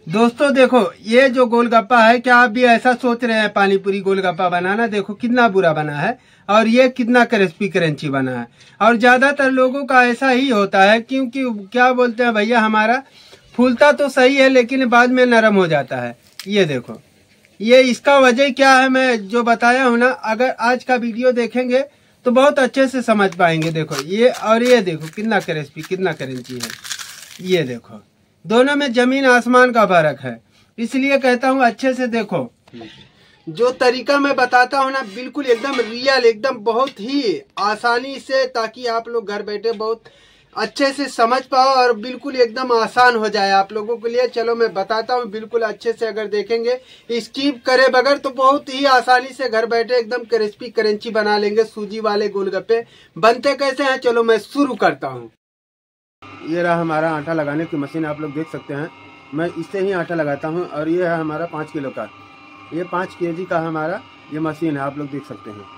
दोस्तों देखो, ये जो गोलगप्पा है, क्या आप भी ऐसा सोच रहे हैं पानी पूरी गोलगप्पा बनाना? देखो कितना बुरा बना है और ये कितना क्रिस्पी क्रंची बना है। और ज्यादातर लोगों का ऐसा ही होता है, क्योंकि क्या बोलते हैं भैया, हमारा फूलता तो सही है लेकिन बाद में नरम हो जाता है। ये देखो, ये इसका वजह क्या है मैं जो बताया हूँ ना, अगर आज का वीडियो देखेंगे तो बहुत अच्छे से समझ पाएंगे। देखो ये, और ये देखो कितना क्रिस्पी कितना क्रंची है। ये देखो, दोनों में जमीन आसमान का फर्क है। इसलिए कहता हूँ अच्छे से देखो, जो तरीका मैं बताता हूँ ना, बिल्कुल एकदम रियल, एकदम बहुत ही आसानी से, ताकि आप लोग घर बैठे बहुत अच्छे से समझ पाओ और बिल्कुल एकदम आसान हो जाए आप लोगों के लिए। चलो मैं बताता हूँ बिल्कुल अच्छे से, अगर देखेंगे स्किप करे बगैर तो बहुत ही आसानी से घर बैठे एकदम क्रिस्पी क्रंची बना लेंगे सूजी वाले गोलगप्पे। बनते कैसे हैं, चलो मैं शुरू करता हूँ। ये रहा हमारा आटा लगाने की मशीन, आप लोग देख सकते हैं। मैं इससे ही आटा लगाता हूँ और ये है हमारा 5 किलो का, ये 5 केजी का हमारा ये मशीन है, आप लोग देख सकते हैं।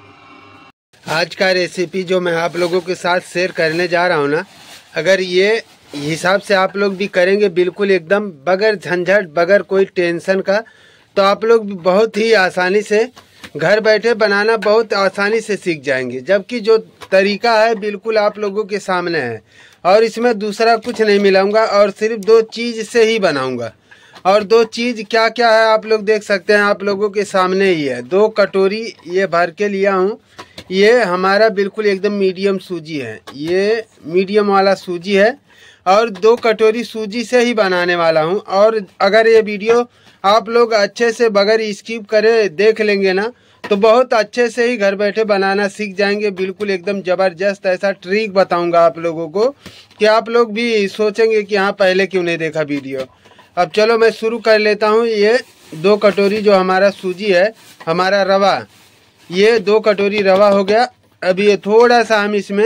आज का रेसिपी जो मैं आप लोगों के साथ शेयर करने जा रहा हूँ ना, अगर ये हिसाब से आप लोग भी करेंगे बिल्कुल एकदम बगैर झंझट बगैर कोई टेंशन का, तो आप लोग भी बहुत ही आसानी से घर बैठे बनाना बहुत आसानी से सीख जाएंगे। जबकि जो तरीका है बिल्कुल आप लोगों के सामने है और इसमें दूसरा कुछ नहीं मिलाऊंगा और सिर्फ 2 चीज़ से ही बनाऊंगा। और 2 चीज़ क्या क्या है आप लोग देख सकते हैं, आप लोगों के सामने ही है। 2 कटोरी ये भर के लिया हूँ। ये हमारा बिल्कुल एकदम मीडियम सूजी है, ये मीडियम वाला सूजी है और 2 कटोरी सूजी से ही बनाने वाला हूँ। और अगर ये वीडियो आप लोग अच्छे से बगैर स्किप करे देख लेंगे ना, तो बहुत अच्छे से ही घर बैठे बनाना सीख जाएंगे। बिल्कुल एकदम ज़बरदस्त ऐसा ट्रिक बताऊंगा आप लोगों को कि आप लोग भी सोचेंगे कि हाँ पहले क्यों नहीं देखा वीडियो। अब चलो मैं शुरू कर लेता हूँ। ये 2 कटोरी जो हमारा सूजी है, हमारा रवा, ये 2 कटोरी रवा हो गया। अब ये थोड़ा सा हम इसमें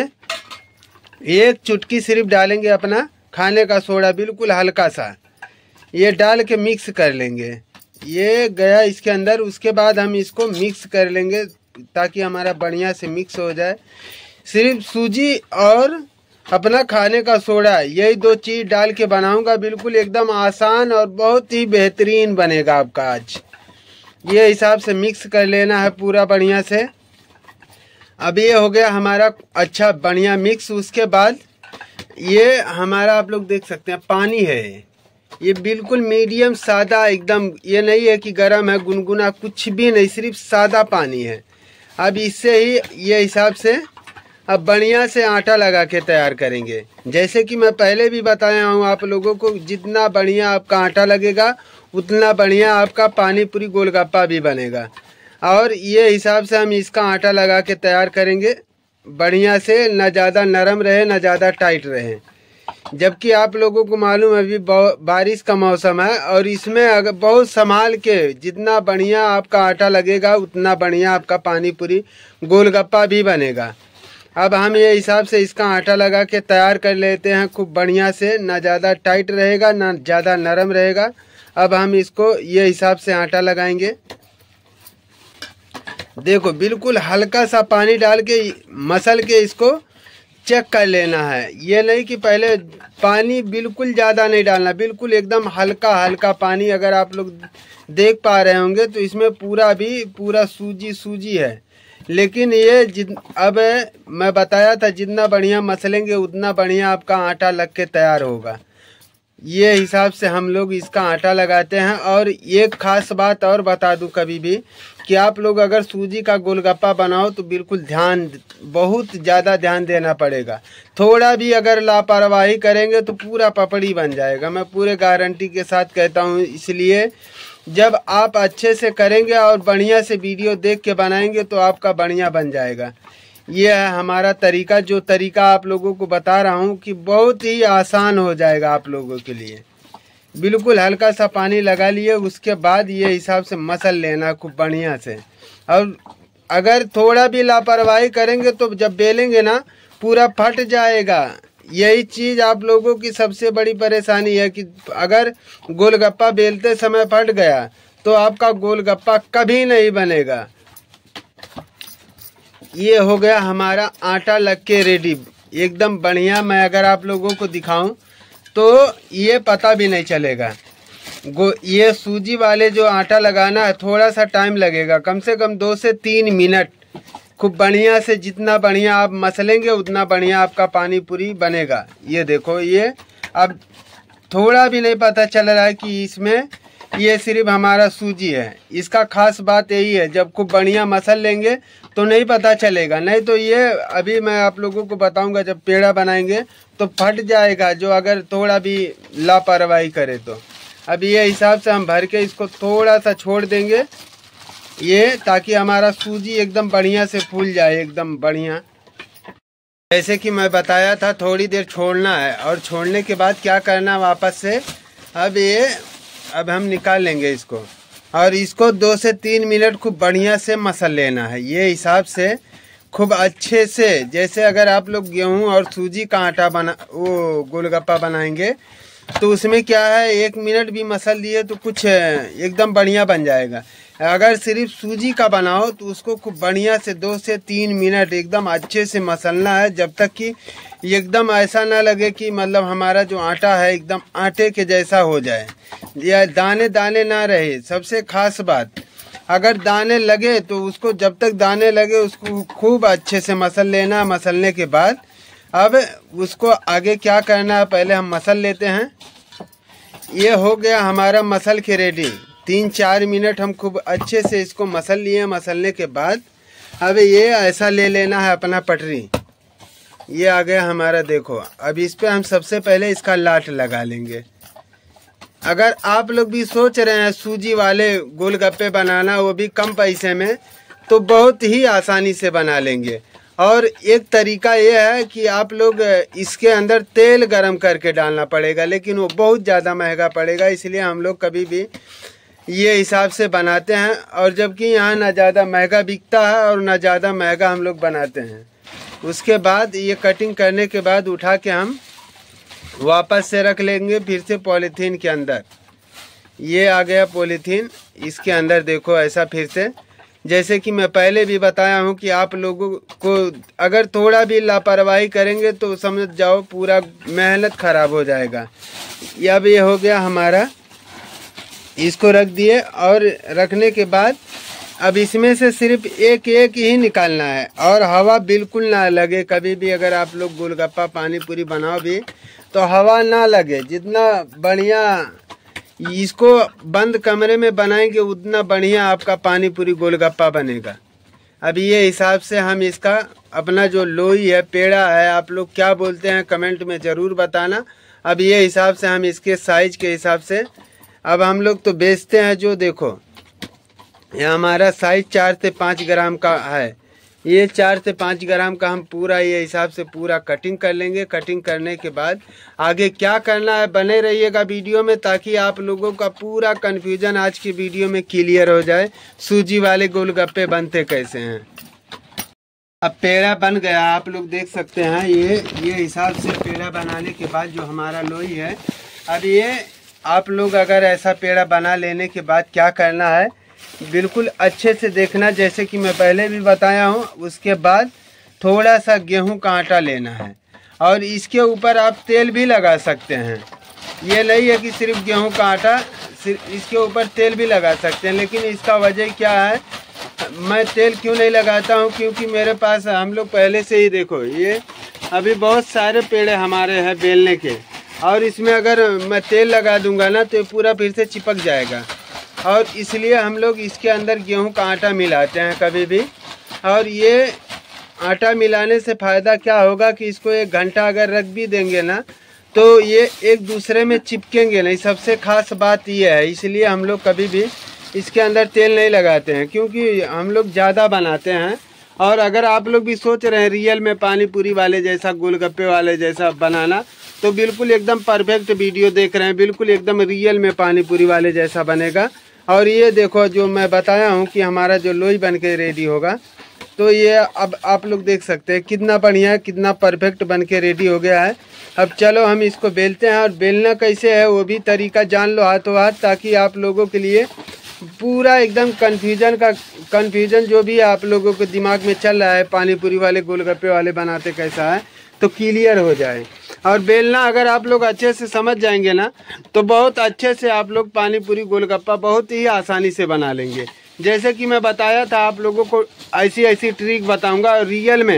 1 चुटकी सिर्फ डालेंगे अपना खाने का सोडा, बिल्कुल हल्का सा, ये डाल के मिक्स कर लेंगे। ये गया इसके अंदर। उसके बाद हम इसको मिक्स कर लेंगे ताकि हमारा बढ़िया से मिक्स हो जाए। सिर्फ सूजी और अपना खाने का सोडा, यही 2 चीज़ डाल के बनाऊंगा। बिल्कुल एकदम आसान और बहुत ही बेहतरीन बनेगा आपका आज। ये हिसाब से मिक्स कर लेना है पूरा बढ़िया से। अब ये हो गया हमारा अच्छा बढ़िया मिक्स। उसके बाद ये हमारा आप लोग देख सकते हैं पानी है, ये बिल्कुल मीडियम सादा एकदम, ये नहीं है कि गर्म है गुनगुना, कुछ भी नहीं, सिर्फ सादा पानी है। अब इससे ही ये हिसाब से अब बढ़िया से आटा लगा के तैयार करेंगे। जैसे कि मैं पहले भी बताया हूँ आप लोगों को, जितना बढ़िया आपका आटा लगेगा उतना बढ़िया आपका पानी पूरी गोलगप्पा भी बनेगा। और ये हिसाब से हम इसका आटा लगा के तैयार करेंगे बढ़िया से, ना ज़्यादा नरम रहे ना ज़्यादा टाइट रहे। जबकि आप लोगों को मालूम है अभी बारिश का मौसम है और इसमें अगर बहुत संभाल के जितना बढ़िया आपका आटा लगेगा उतना बढ़िया आपका पानी पूरी गोलगप्पा भी बनेगा। अब हम ये हिसाब से इसका आटा लगा के तैयार कर लेते हैं खूब बढ़िया से, ना ज़्यादा टाइट रहेगा ना ज़्यादा नरम रहेगा। अब हम इसको ये हिसाब से आटा लगाएंगे। देखो बिल्कुल हल्का सा पानी डाल के मसल के इसको चेक कर लेना है। ये नहीं कि पहले पानी बिल्कुल ज़्यादा नहीं डालना, बिल्कुल एकदम हल्का हल्का पानी। अगर आप लोग देख पा रहे होंगे तो इसमें पूरा सूजी है। लेकिन ये अब मैं बताया था जितना बढ़िया मसलेंगे उतना बढ़िया आपका आटा लग के तैयार होगा। ये हिसाब से हम लोग इसका आटा लगाते हैं। और एक खास बात और बता दूं कभी भी, कि आप लोग अगर सूजी का गोलगप्पा बनाओ तो बिल्कुल बहुत ज़्यादा ध्यान देना पड़ेगा। थोड़ा भी अगर लापरवाही करेंगे तो पूरा पपड़ी बन जाएगा, मैं पूरे गारंटी के साथ कहता हूँ। इसलिए जब आप अच्छे से करेंगे और बढ़िया से वीडियो देख के बनाएंगे तो आपका बढ़िया बन जाएगा। ये है हमारा तरीका, जो तरीका आप लोगों को बता रहा हूँ कि बहुत ही आसान हो जाएगा आप लोगों के लिए। बिल्कुल हल्का सा पानी लगा लिए, उसके बाद ये हिसाब से मसल लेना खूब बढ़िया से। और अगर थोड़ा भी लापरवाही करेंगे तो जब बेलेंगे ना पूरा फट जाएगा। यही चीज़ आप लोगों की सबसे बड़ी परेशानी है कि अगर गोलगप्पा बेलते समय फट गया तो आपका गोलगप्पा कभी नहीं बनेगा। ये हो गया हमारा आटा लग के रेडी एकदम बढ़िया। मैं अगर आप लोगों को दिखाऊं तो ये पता भी नहीं चलेगा। ये सूजी वाले जो आटा लगाना है थोड़ा सा टाइम लगेगा, कम से कम 2 से 3 मिनट। खूब बढ़िया से, जितना बढ़िया आप मसलेंगे उतना बढ़िया आपका पानी पूरी बनेगा। ये देखो, ये अब थोड़ा भी नहीं पता चल रहा है कि इसमें ये सिर्फ हमारा सूजी है। इसका खास बात यही है, जब खूब बढ़िया मसल लेंगे तो नहीं पता चलेगा। नहीं तो ये अभी मैं आप लोगों को बताऊंगा, जब पेड़ा बनाएंगे तो फट जाएगा, जो अगर थोड़ा भी लापरवाही करे तो। अब ये हिसाब से हम भर के इसको थोड़ा सा छोड़ देंगे, ये ताकि हमारा सूजी एकदम बढ़िया से फूल जाए, एकदम बढ़िया। जैसे कि मैं बताया था, थोड़ी देर छोड़ना है और छोड़ने के बाद क्या करना वापस से, अब हम निकाल लेंगे इसको और इसको 2 से 3 मिनट खूब बढ़िया से मसल लेना है। ये हिसाब से खूब अच्छे से, जैसे अगर आप लोग गेहूं और सूजी का आटा गोलगप्पा बनाएंगे तो उसमें क्या है, 1 मिनट भी मसल दिए तो कुछ एकदम बढ़िया बन जाएगा। अगर सिर्फ सूजी का बनाओ तो उसको खूब बढ़िया से 2 से 3 मिनट एकदम अच्छे से मसलना है, जब तक कि एकदम ऐसा ना लगे कि मतलब हमारा जो आटा है एकदम आटे के जैसा हो जाए, या दाने दाने ना रहे। सबसे खास बात, अगर दाने लगे तो उसको, जब तक दाने लगे उसको खूब अच्छे से मसल लेना। मसलने के बाद अब उसको आगे क्या करना है, पहले हम मसल लेते हैं। ये हो गया हमारा मसल के रेडी। 3-4 मिनट हम खूब अच्छे से इसको मसल लिए। मसलने के बाद अब ये ऐसा ले लेना है अपना पटरी। ये आ गया हमारा, देखो। अब इस पे हम सबसे पहले इसका लाट लगा लेंगे। अगर आप लोग भी सोच रहे हैं सूजी वाले गोलगप्पे बनाना, वो भी कम पैसे में, तो बहुत ही आसानी से बना लेंगे। और एक तरीका ये है कि आप लोग इसके अंदर तेल गरम करके डालना पड़ेगा, लेकिन वो बहुत ज़्यादा महंगा पड़ेगा, इसलिए हम लोग कभी भी ये हिसाब से बनाते हैं। और जबकि यहाँ ना ज़्यादा महंगा बिकता है और ना ज़्यादा महंगा हम लोग बनाते हैं। उसके बाद ये कटिंग करने के बाद उठा के हम वापस से रख लेंगे फिर से पॉलीथीन के अंदर। ये आ गया पॉलीथीन, इसके अंदर देखो ऐसा फिर से, जैसे कि मैं पहले भी बताया हूँ कि आप लोगों को अगर थोड़ा भी लापरवाही करेंगे तो समझ जाओ पूरा मेहनत खराब हो जाएगा। अब ये हो गया हमारा, इसको रख दिए। और रखने के बाद अब इसमें से सिर्फ एक ही निकालना है और हवा बिल्कुल ना लगे। कभी भी अगर आप लोग गोलगप्पा पानी पूरी बनाओ भी तो हवा ना लगे। जितना बढ़िया इसको बंद कमरे में बनाएंगे उतना बढ़िया आपका पानी पूरी गोलगप्पा बनेगा। अब ये हिसाब से हम इसका अपना जो लोई है, पेड़ा है, आप लोग क्या बोलते हैं कमेंट में ज़रूर बताना। अब ये हिसाब से हम इसके साइज के हिसाब से, अब हम लोग तो बेचते हैं, जो देखो ये हमारा साइज 4 से 5 ग्राम का है। ये 4 से 5 ग्राम का हम पूरा ये हिसाब से पूरा कटिंग कर लेंगे। कटिंग करने के बाद आगे क्या करना है, बने रहिएगा वीडियो में, ताकि आप लोगों का पूरा कन्फ्यूजन आज की वीडियो में क्लियर हो जाए सूजी वाले गोलगप्पे बनते कैसे हैं। अब पेड़ा बन गया, आप लोग देख सकते हैं। ये हिसाब से पेड़ा बनाने के बाद जो हमारा लोई है, अब ये आप लोग अगर ऐसा पेड़ा बना लेने के बाद क्या करना है, बिल्कुल अच्छे से देखना, जैसे कि मैं पहले भी बताया हूँ। उसके बाद थोड़ा सा गेहूं का आटा लेना है और इसके ऊपर आप तेल भी लगा सकते हैं। ये नहीं है कि सिर्फ गेहूं का आटा, इसके ऊपर तेल भी लगा सकते हैं। लेकिन इसका वजह क्या है, मैं तेल क्यों नहीं लगाता हूँ, क्योंकि मेरे पास हम लोग पहले से ही, देखो ये अभी बहुत सारे पेड़े हमारे हैं बेलने के, और इसमें अगर मैं तेल लगा दूंगा ना तो ये पूरा फिर से चिपक जाएगा। और इसलिए हम लोग इसके अंदर गेहूं का आटा मिलाते हैं कभी भी। और ये आटा मिलाने से फ़ायदा क्या होगा कि इसको 1 घंटा अगर रख भी देंगे ना तो ये एक दूसरे में चिपकेंगे नहीं। सबसे खास बात ये है, इसलिए हम लोग कभी भी इसके अंदर तेल नहीं लगाते हैं, क्योंकि हम लोग ज़्यादा बनाते हैं। और अगर आप लोग भी सोच रहे हैं रियल में पानी पूरी वाले जैसा, गोलगप्पे वाले जैसा बनाना, तो बिल्कुल एकदम परफेक्ट वीडियो देख रहे हैं, बिल्कुल एकदम रियल में पानी पूरी वाले जैसा बनेगा। और ये देखो जो मैं बताया हूँ कि हमारा जो लोई बन के रेडी होगा, तो ये अब आप लोग देख सकते हैं कितना बढ़िया, कितना परफेक्ट बन के रेडी हो गया है। अब चलो हम इसको बेलते हैं, और बेलना कैसे है वो भी तरीका जान लो हाथों हाथ, ताकि आप लोगों के लिए पूरा एकदम कन्फ्यूजन जो भी आप लोगों के दिमाग में चल रहा है पानी पूरी वाले गोलगप्पे वाले बनाते कैसा है, तो क्लियर हो जाए। और बेलना अगर आप लोग अच्छे से समझ जाएंगे ना तो बहुत अच्छे से आप लोग पानी पूरी गोलगप्पा बहुत ही आसानी से बना लेंगे। जैसे कि मैं बताया था आप लोगों को ऐसी ऐसी ट्रिक बताऊंगा। रियल में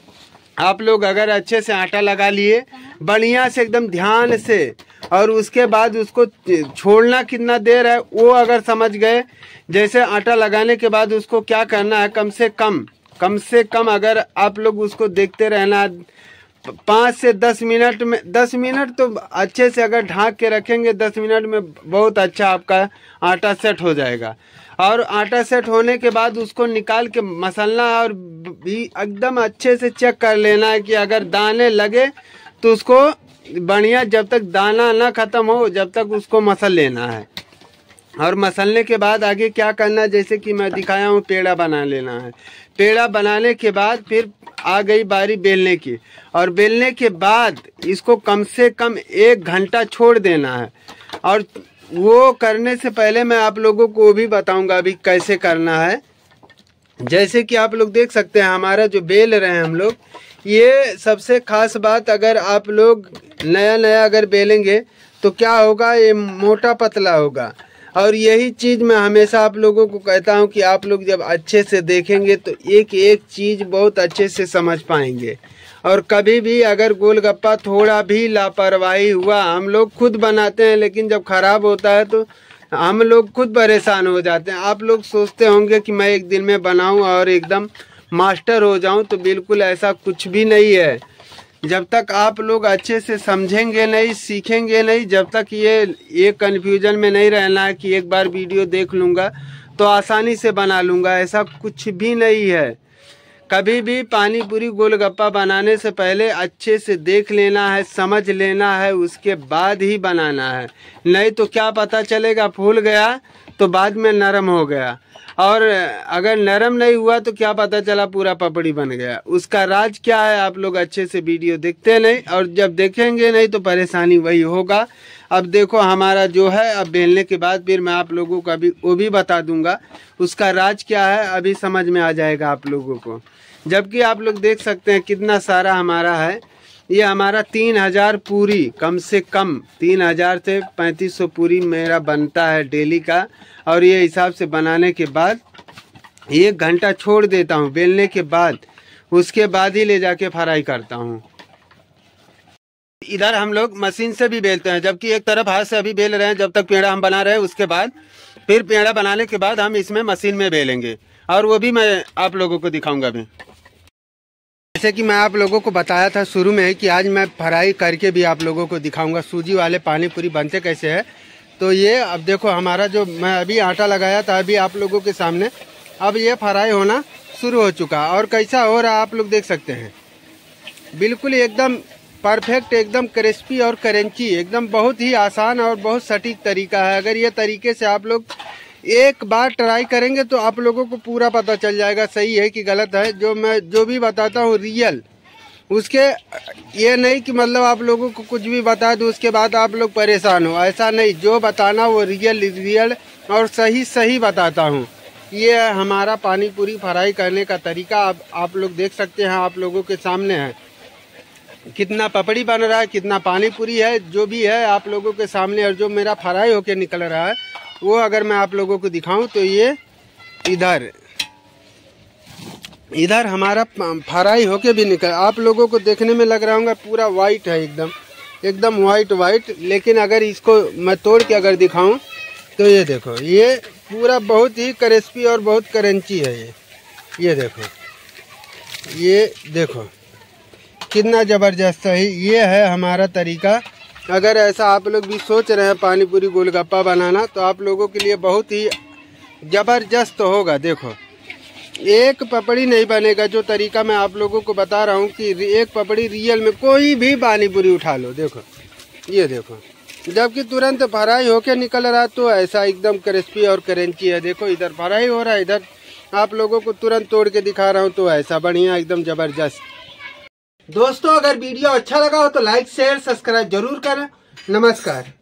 आप लोग अगर अच्छे से आटा लगा लिए बढ़िया से एकदम ध्यान से, और उसके बाद उसको छोड़ना कितना देर है वो अगर समझ गए, जैसे आटा लगाने के बाद उसको क्या करना है, कम से कम अगर आप लोग उसको देखते रहना 5 से 10 मिनट में, 10 मिनट तो अच्छे से अगर ढाँक के रखेंगे 10 मिनट में बहुत अच्छा आपका आटा सेट हो जाएगा। और आटा सेट होने के बाद उसको निकाल के मसलना और भी एकदम अच्छे से चेक कर लेना है कि अगर दाने लगे तो उसको बढ़िया, जब तक दाना ना ख़त्म हो जब तक उसको मसल लेना है। और मसलने के बाद आगे क्या करना है, जैसे कि मैं दिखाया हूँ पेड़ा बना लेना है। पेड़ा बनाने के बाद फिर आ गई बारी बेलने की, और बेलने के बाद इसको कम से कम 1 घंटा छोड़ देना है। और वो करने से पहले मैं आप लोगों को वो भी बताऊंगा अभी कैसे करना है। जैसे कि आप लोग देख सकते हैं हमारा जो बेल रहे हैं हम लोग, ये सबसे खास बात, अगर आप लोग नया अगर बेलेंगे तो क्या होगा, ये मोटा पतला होगा। और यही चीज़ मैं हमेशा आप लोगों को कहता हूँ कि आप लोग जब अच्छे से देखेंगे तो एक एक चीज़ बहुत अच्छे से समझ पाएंगे। और कभी भी अगर गोलगप्पा थोड़ा भी लापरवाही हुआ, हम लोग खुद बनाते हैं लेकिन जब ख़राब होता है तो हम लोग खुद परेशान हो जाते हैं। आप लोग सोचते होंगे कि मैं एक दिन में बनाऊं और एकदम मास्टर हो जाऊं, तो बिल्कुल ऐसा कुछ भी नहीं है। जब तक आप लोग अच्छे से समझेंगे नहीं, सीखेंगे नहीं, जब तक ये कन्फ्यूजन में नहीं रहना है कि एक बार वीडियो देख लूँगा तो आसानी से बना लूँगा, ऐसा कुछ भी नहीं है। कभी भी पानी पूरी गोलगप्पा बनाने से पहले अच्छे से देख लेना है, समझ लेना है, उसके बाद ही बनाना है। नहीं तो क्या पता चलेगा फूल गया तो बाद में नरम हो गया, और अगर नरम नहीं हुआ तो क्या पता चला पूरा पपड़ी बन गया। उसका राज क्या है, आप लोग अच्छे से वीडियो देखते नहीं, और जब देखेंगे नहीं तो परेशानी वही होगा। अब देखो हमारा जो है, अब बेलने के बाद फिर मैं आप लोगों को अभी वो भी बता दूंगा उसका राज क्या है, अभी समझ में आ जाएगा आप लोगों को। जबकि आप लोग देख सकते हैं कितना सारा हमारा है। ये हमारा 3000 पूरी, कम से कम 3000 से 3500 पूरी मेरा बनता है डेली का। और ये हिसाब से बनाने के बाद 1 घंटा छोड़ देता हूँ बेलने के बाद, उसके बाद ही ले जाके फ्राई करता हूँ। इधर हम लोग मशीन से भी बेलते हैं, जबकि एक तरफ हाथ से अभी बेल रहे हैं जब तक पेड़ा हम बना रहे हैं। उसके बाद फिर पेड़ा बनाने के बाद हम इसमें मशीन में बेलेंगे, और वो भी मैं आप लोगों को दिखाऊंगा अभी। जैसे कि मैं आप लोगों को बताया था शुरू में कि आज मैं फ्राई करके भी आप लोगों को दिखाऊंगा सूजी वाले पानी पूरी बनते कैसे है। तो ये अब देखो हमारा जो मैं अभी आटा लगाया था अभी आप लोगों के सामने, अब ये फ्राई होना शुरू हो चुका, और कैसा हो रहा है आप लोग देख सकते हैं। बिल्कुल एकदम परफेक्ट, एकदम क्रिस्पी और क्रंची, एकदम बहुत ही आसान और बहुत सटीक तरीका है। अगर ये तरीके से आप लोग एक बार ट्राई करेंगे तो आप लोगों को पूरा पता चल जाएगा सही है कि गलत है। मैं जो भी बताता हूँ रियल, उसके ये नहीं कि मतलब आप लोगों को कुछ भी बता दूँ उसके बाद आप लोग परेशान हो, ऐसा नहीं। जो बताना वो रियल और सही बताता हूँ। ये है हमारा पानी पूरी फ्राई करने का तरीका। आप लोग देख सकते हैं, आप लोगों के सामने है कितना पपड़ी बन रहा है, कितना पानी पूरी है, जो भी है आप लोगों के सामने। और जो मेरा फ्राई होके निकल रहा है वो अगर मैं आप लोगों को दिखाऊं तो ये इधर हमारा फ्राई होके भी निकल, आप लोगों को देखने में लग रहा होगा पूरा वाइट है, एकदम वाइट। लेकिन अगर इसको मैं तोड़ के अगर दिखाऊं तो ये देखो, ये पूरा बहुत ही क्रिस्पी और बहुत क्रंची है। ये देखो कितना ज़बरदस्त है। ये है हमारा तरीका। अगर ऐसा आप लोग भी सोच रहे हैं पानी पूरी गोलगप्पा बनाना तो आप लोगों के लिए बहुत ही ज़बरदस्त होगा। देखो एक पपड़ी नहीं बनेगा, जो तरीका मैं आप लोगों को बता रहा हूँ कि एक पपड़ी रियल में कोई भी पानी पूरी उठा लो, देखो ये देखो, जबकि तुरंत फ्राई होके निकल रहा तो ऐसा एकदम क्रिस्पी और क्रंची है। देखो इधर फ्राई हो रहा है, इधर आप लोगों को तुरंत तोड़ के दिखा रहा हूँ तो ऐसा बढ़िया एकदम ज़बरदस्त। दोस्तों अगर वीडियो अच्छा लगा हो तो लाइक शेयर सब्सक्राइब जरूर करें। नमस्कार।